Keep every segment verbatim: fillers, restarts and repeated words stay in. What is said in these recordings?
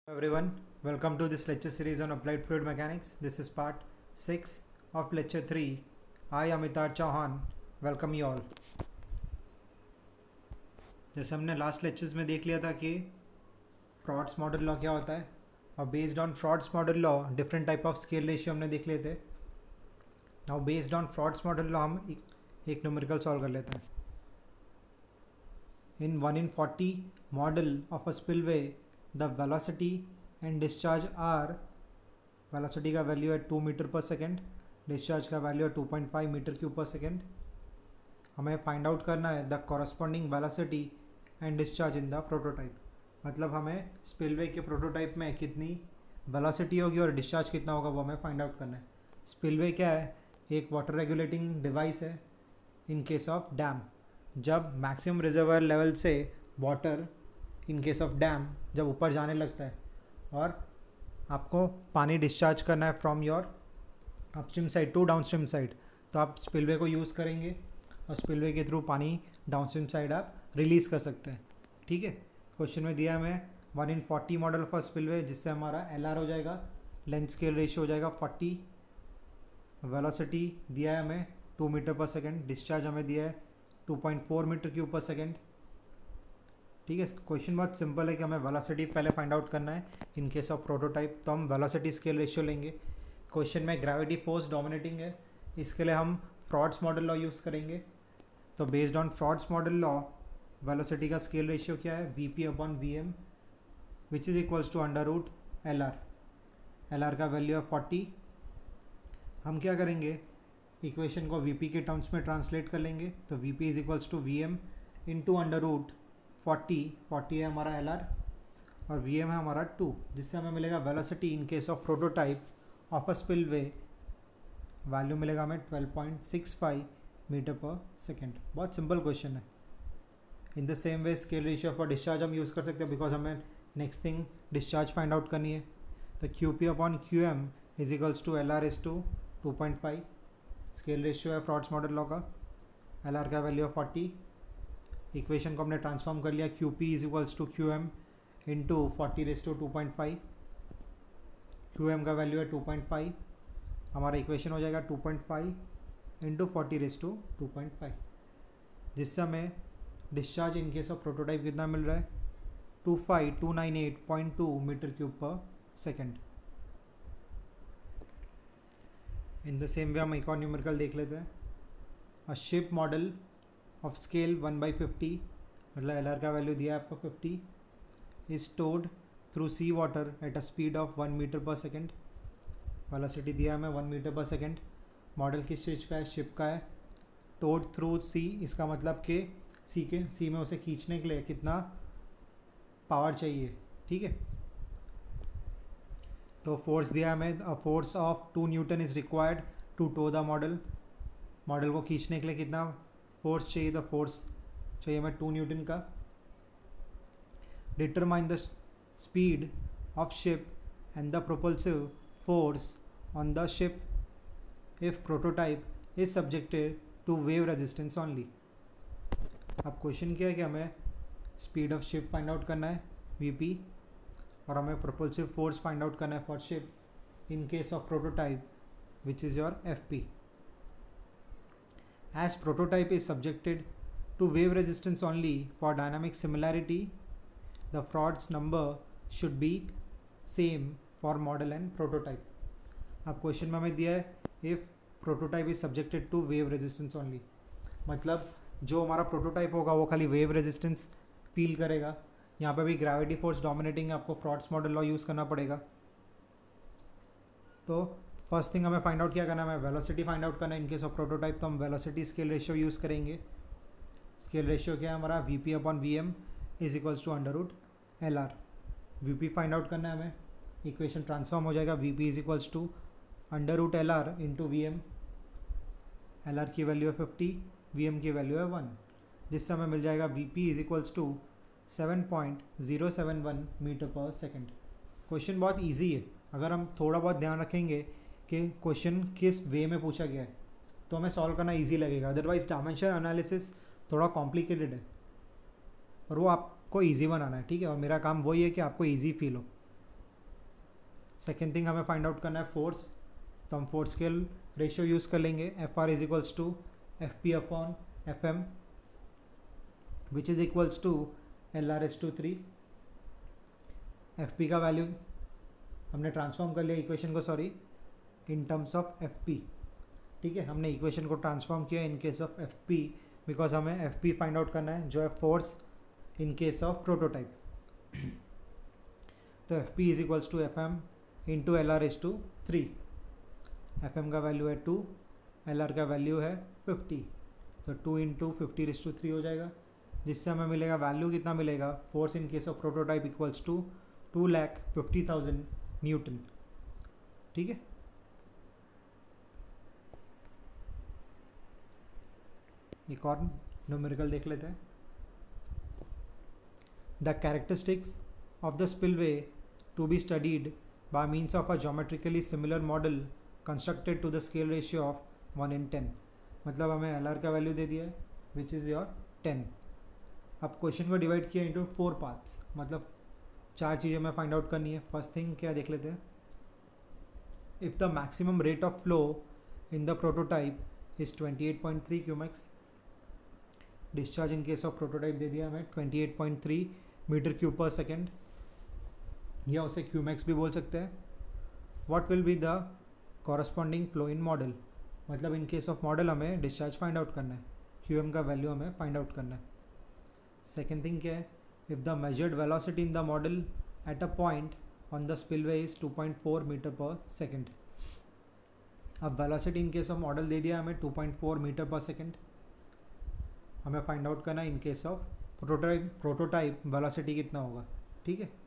Everyone, welcome to this lecture series on applied fluid mechanics. This is part six of lecture three. I Amitar Chauhan welcome you all. जैसे हमने last lectures में देख लिया था कि frauds model law क्या होता है और based on Froude's model law different type of scale ratio हमने देख लिए थे. Now based on Froude's model law हम एक न्यूमेरिकल सॉल्व कर लेते हैं. In one in forty model of a spillway the velocity and discharge are velocity का वैल्यू है two metre per second, discharge का वैल्यू है two point five metre cube per second. हमें फाइंड आउट करना है the corresponding velocity and discharge in the prototype. मतलब हमें spillway के प्रोटोटाइप में कितनी वेलोसिटी होगी और डिस्चार्ज कितना होगा वो हमें फाइंड आउट करना है. स्पिलवे क्या है? एक वाटर रेगुलेटिंग डिवाइस है इन केस ऑफ डैम. जब मैक्सिमम रिजर्वायर लेवल से water in case of dam जब ऊपर जाने लगता है और आपको पानी डिस्चार्ज करना है from your upstream side to downstream side, तो आप स्पिलवे को यूज़ करेंगे और स्पिलवे के थ्रू पानी डाउनस्ट्रीम साइड आप रिलीज़ कर सकते हैं. ठीक है, क्वेश्चन में दिया हमें one in forty model for spillway, जिससे हमारा एल आर हो जाएगा, लेंथ स्केल रेशियो हो जाएगा फोर्टी, वेलोसिटी दिया है हमें two metre per second, discharge हमें दिया है two point four metre cube per second. ठीक है, क्वेश्चन बहुत सिंपल है कि हमें वेलोसिटी पहले फाइंड आउट करना है इन केस ऑफ प्रोटोटाइप, तो हम वेलोसिटी स्केल रेशियो लेंगे. क्वेश्चन में ग्रेविटी फोर्स डोमिनेटिंग है, इसके लिए हम फ्रॉड्स मॉडल लॉ यूज़ करेंगे. तो based on Froude's model law velocity का स्केल रेशियो क्या है? V P upon V M which is equals to under root L R. L R का वैल्यू है फोर्टी. हम क्या करेंगे, इक्वेशन को वी पी के टर्म्स में ट्रांसलेट कर लेंगे. तो V P is equals to V M into under root forty. Forty है हमारा एल आर और वी एम है हमारा टू, जिससे हमें मिलेगा velocity in case of prototype of a spillway value मिलेगा हमें twelve point six five metre per second. बहुत सिंपल क्वेश्चन है. In the same way scale ratio for discharge हम यूज़ कर सकते हैं बिकॉज हमें next thing discharge find out करनी है. तो Q P upon Q M is equals to L R is to two point five. Scale ratio है Froude's model law का. एल आर का वैल्यू है फोर्टी. इक्वेशन को हमने ट्रांसफॉर्म कर लिया, Q P is equals to Q M into forty raise to two point five. Q M का value है टू पॉइंट फाइव. हमारा इक्वेशन हो जाएगा two point five into forty raise to two point five, जिससे हमें discharge in case of prototype कितना मिल रहा है? Two five two nine eight point two metre cube per second. In the same way हम एक और न्यूमेरिकल देख लेते हैं. A ship model of scale one by fifty, मतलब एल आर का वैल्यू दिया है आपको fifty, is towed through sea water at a speed of one metre per second. Velocity दिया है हमें one metre per second. Model किस चीज़ का है? शिप का है. टोड थ्रू सी, इसका मतलब कि सी के सी में उसे खींचने के लिए कितना पावर चाहिए. ठीक है, तो फोर्स दिया है हमें, a force of two newton is required to tow the model. Model को खींचने के लिए कितना फोर्स चाहिए? द फोर्स चाहिए हमें टू न्यूटन का. Determine the speed of ship and the propulsive force on the ship if prototype is subjected to wave resistance only. अब क्वेश्चन क्या है कि हमें speed of ship find out करना है वी पी, और हमें प्रोपल्सिव फोर्स फाइंड आउट करना है for ship in case of prototype which is your F P. As prototype is subjected to wave resistance only for dynamic similarity, the Frod's number should be same for model and prototype. अब question में हमें दिया है if prototype is subjected to wave resistance only, मतलब जो हमारा prototype होगा वो खाली वेव रेजिस्टेंस फील करेगा. यहाँ पे भी ग्रेविटी फोर्स डोमिनेटिंग है, आपको फ्रॉड्स मॉडल लॉ यूज़ करना पड़ेगा. तो फर्स्ट थिंग हमें फाइंड आउट क्या करना है? हमें वेलोसिटी फाइंड आउट करना है इन केस ऑफ प्रोटोटाइप. तो हम वेलोसिटी स्केल रेशियो यूज़ करेंगे. स्केल रेशियो क्या है हमारा? V P upon V M is equals to under root L R. V P find out करना है हमें, इक्वेशन ट्रांसफॉर्म हो जाएगा. V P is equals to under root L R into V M. L R की value है fifty, V M की value है one, जिससे हमें मिल जाएगा V P is equals to seven point zero seven one metre per second. Question बहुत easy है. अगर हम थोड़ा बहुत ध्यान रखेंगे कि क्वेश्चन किस वे में पूछा गया है तो हमें सॉल्व करना इजी लगेगा. अदरवाइज डायमेंशन एनालिसिस थोड़ा कॉम्प्लिकेटेड है और वो आपको इजी बनाना है. ठीक है, और मेरा काम वही है कि आपको इजी फील हो. सेकेंड थिंग हमें फाइंड आउट करना है फोर्स, तो हम फोर्स के रेशियो यूज़ कर लेंगे F R is equals to F P upon F M which is equals to L R S to three. F P का वैल्यू हमने ट्रांसफॉर्म कर लिया इक्वेशन को, sorry, in terms of F P. ठीक है, हमने इक्वेशन को transform किया in case of F P because हमें एफ पी फाइंड आउट करना है जो है force in case of prototype. तो F P is equals to F M into L R S to three. F M का value है two, L R का value है फिफ्टी, तो two into fifty raise to three हो जाएगा, जिससे हमें मिलेगा वैल्यू कितना मिलेगा, force in case of prototype equals to two lakh fifty thousand newton. ठीक है, एक और न्यूमेरिकल देख लेते हैं। The characteristics of the spillway to be studied by means of a geometrically similar model constructed to the scale ratio of one in ten. मतलब हमें L R का वैल्यू दे दिया है विच इज़ योर टेन। अब question को divide किया into four parts, मतलब चार चीज़ें हमें फाइंड आउट करनी है। फर्स्ट थिंग क्या देख लेते हैं, if the maximum rate of flow in the prototype is twenty eight point three cumecs, discharge in case of prototype दे दिया हमें twenty eight point three metre cube per second, या उसे क्यूमैक्स भी बोल सकते हैं। What will be the corresponding flow in model, मतलब इन केस ऑफ मॉडल हमें डिस्चार्ज फाइंड आउट करना है, क्यू एम का वैल्यू हमें फाइंड आउट करना है। सेकेंड थिंग क्या है, if the measured velocity in the model at a point on the spillway is two point four metre per second. अब velocity in case of model दे दिया हमें two point four metre per second, हमें find out करना है in case of prototype prototype velocity कितना होगा। ठीक है,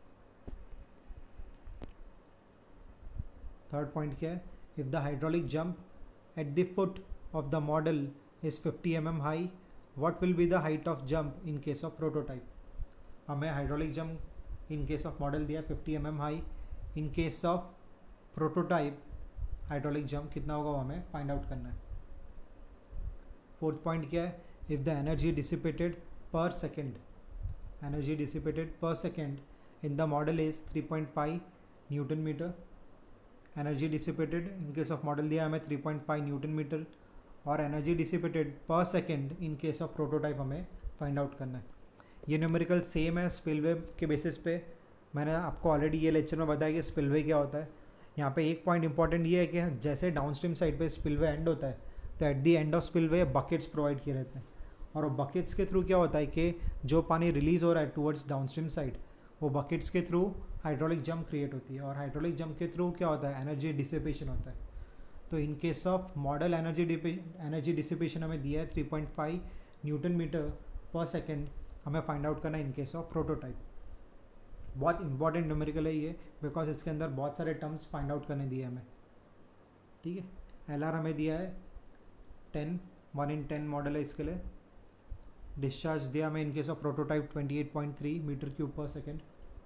थर्ड पॉइंट क्या है, if the hydraulic jump at the foot of the model is fifty M M high, what will be the height of jump in case of prototype. हमें hydraulic jump in case of model दिया fifty M M high, in case of prototype hydraulic jump कितना होगा वो हमें find out करना है। Fourth point क्या है, if the energy dissipated per second, energy dissipated per second in the model is three point five newton metre. Energy dissipated in case of model दिया हमें three point five newton metre, और energy dissipated per second in case of prototype हमें find out करना है। ये numerical same है spillway के basis पे, मैंने आपको ऑलरेडी ये लेक्चर में बताया कि स्पिलवे क्या होता है। यहाँ पे एक पॉइंट इंपॉर्टेंट ये है कि जैसे डाउनस्ट्रीम साइड पे स्पिलवे एंड होता है तो at the end of spillway buckets provide किए रहते हैं, और वो बकेट्स के थ्रू क्या होता है कि जो पानी रिलीज़ हो रहा है टूवर्ड्स डाउनस्ट्रीम साइड वो बकेट्स के थ्रू हाइड्रोलिक जंप क्रिएट होती है, और हाइड्रोलिक जंप के थ्रू क्या होता है, एनर्जी डिसिपेशन होता है। तो in case of model energy energy dissipation हमें दिया है three point five newton metre per second, हमें फाइंड आउट करना है इन केस ऑफ प्रोटोटाइप। बहुत इंपॉर्टेंट न्यूमेरिकल है ये, बिकॉज इसके अंदर बहुत सारे टर्म्स फाइंड आउट करने दिए हमें। ठीक है, एल आर हमें दिया है ten, one in ten model है इसके लिए। डिस्चार्ज दिया हमें in case of prototype twenty eight point three metre cube per second.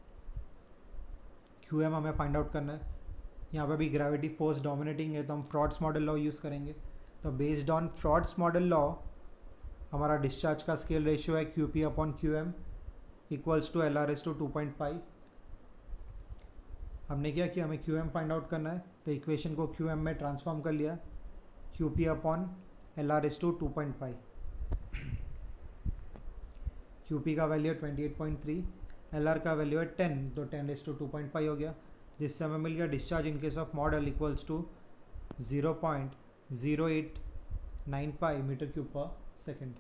Q M हमें फाइंड आउट करना है। यहाँ पे भी ग्रेविटी फोर्स डोमिनेटिंग है तो हम फ्रॉड्स मॉडल लॉ यूज़ करेंगे। तो based on Froude's model law हमारा डिस्चार्ज का स्केल रेशियो है Q P upon Q M equals to L R S to two point five. हमने क्या किया, हमें क्यू एम फाइंड आउट करना है, तो इक्वेशन को क्यू एम में ट्रांसफॉर्म कर लिया, Q P upon L R S to two point five. Q P का वैल्यू है twenty eight point three, L R का वैल्यू है टेन, तो ten s to two point five हो गया, जिससे हमें मिल गया discharge in case of model equals to zero point zero eight nine five metre cube per second.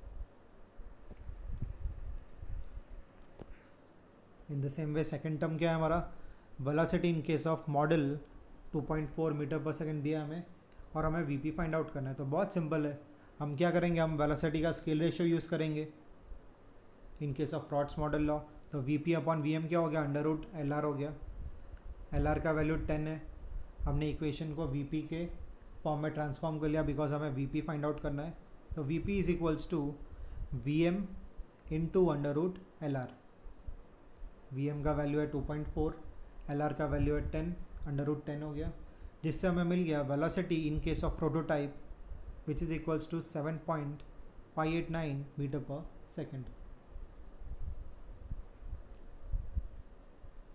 In the same way second term क्या है हमारा, velocity in case of model two point four metre per second दिया हमें, और हमें VP find out करना है। तो बहुत सिंपल है, हम क्या करेंगे, हम वेलोसिटी का स्केल रेशियो यूज़ करेंगे in case of Froude's model law. तो V P upon V M क्या हो गया, अंडर रूट एल आर हो गया। एल आर का वैल्यू टेन है, हमने इक्वेशन को वी पी के फॉर्म में ट्रांसफॉर्म कर लिया बिकॉज हमें वी पी फाइंड आउट करना है। तो V P is equals to V M into under root L R. V M का वैल्यू है two point four, L R का वैल्यू है टेन, अंडर रूट टेन हो गया, जिससे हमें मिल गया velocity in case of prototype which is equals to seven point five eight nine metre per second.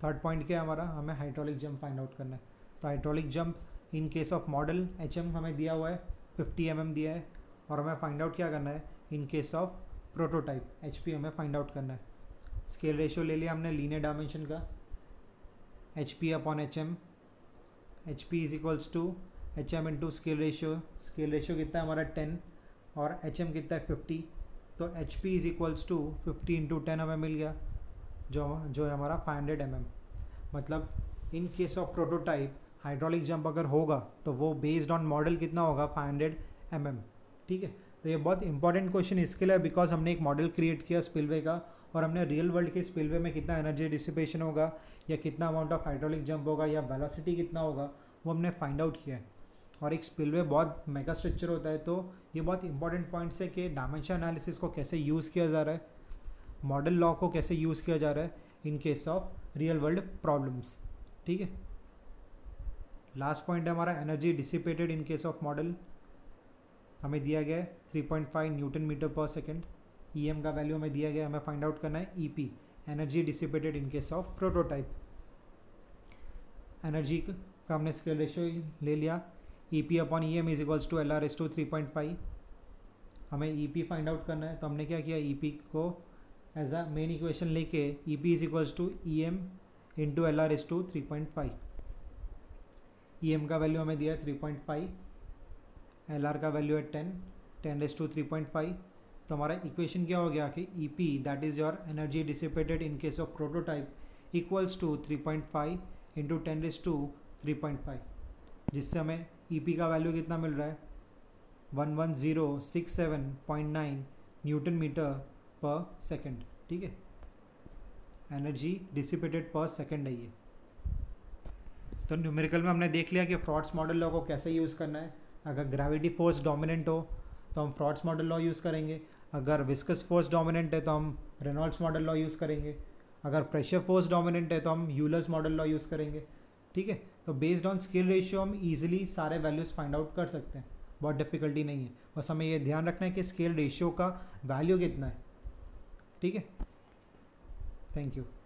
Third point क्या है हमारा, हमें हाइड्रोलिक जंप फाइंड आउट करना है। तो hydraulic jump in case of model H M हमें दिया हुआ है, फिफ्टी एम एम दिया है, और हमें फाइंड आउट क्या करना है in case of prototype H P हमें फाइंड आउट करना है। स्केल रेशियो ले लिया हमने लीनियर डायमेंशन का, H P upon H M, H P is equals to H M into scale ratio. Scale ratio कितना है हमारा टेन और एच एम कितना है फिफ्टी, तो H P is equals to fifty into ten हमें मिल गया, जो जो है हमारा फाइव हंड्रेड एम एम। मतलब in case of prototype hydraulic jump अगर होगा तो वो बेस्ड ऑन मॉडल कितना होगा, फाइव हंड्रेड एम एम। ठीक है, तो ये बहुत इंपॉर्टेंट क्वेश्चन इसके लिए बिकॉज हमने एक मॉडल क्रिएट किया स्पिलवे का, और हमने रियल वर्ल्ड के स्पिलवे में कितना एनर्जी डिसिपेशन होगा या कितना अमाउंट ऑफ हाइड्रोलिक जंप होगा या वेलोसिटी कितना होगा वो हमने फाइंड आउट किया है। और एक स्पिलवे बहुत मेगा स्ट्रक्चर होता है, तो ये बहुत इंपॉर्टेंट पॉइंट्स है कि डायमेंशन एनालिसिस को कैसे यूज़ किया जा रहा है, मॉडल लॉ को कैसे यूज़ किया जा रहा है in case of real world problems. ठीक है, लास्ट पॉइंट है हमारा energy dissipated in case of model. हमें दिया गया है three point five newton metre per second, E M का वैल्यू हमें दिया गया है, हमें फाइंड आउट करना है E P, energy dissipated in case of prototype. Energy का हमने स्केल रेशियो ले लिया, E P upon E M is equals to L R S to three point five. हमें ई पी फाइंड आउट करना है, तो हमने क्या किया, ई पी को एज अ मेन इक्वेशन लेके E P is equals to E M into L R S to three point five. E M का वैल्यू हमें दिया है three point five, L R का वैल्यू है ten, ten raise to three point five. तो हमारा equation क्या हो गया कि E P that is your energy dissipated in case of prototype equals to three point five into ten raise to three point five, जिससे हमें E P का value कितना मिल रहा है, one one zero six seven point nine newton metre per second. ठीक है, energy dissipated per second है ये। तो न्यूमेरिकल में हमने देख लिया कि फ्रॉड्स मॉडल लॉ को कैसे यूज़ करना है। अगर ग्रेविटी फोर्स डोमिनेंट हो तो हम फ्रॉड्स मॉडल लॉ यूज़ करेंगे, अगर विस्कस फोर्स डोमिनेंट है तो हम रेनॉल्ड्स मॉडल लॉ यूज़ करेंगे, अगर प्रेशर फोर्स डोमिनेंट है तो हम यूलर्स मॉडल लॉ यूज़ करेंगे। ठीक है, तो बेस्ड ऑन स्केल रेशियो हम इजीली सारे वैल्यूज़ फाइंड आउट कर सकते हैं, बहुत डिफिकल्टी नहीं है। बस हमें ये ध्यान रखना है कि स्केल रेशियो का वैल्यू कितना है। ठीक है, थैंक यू।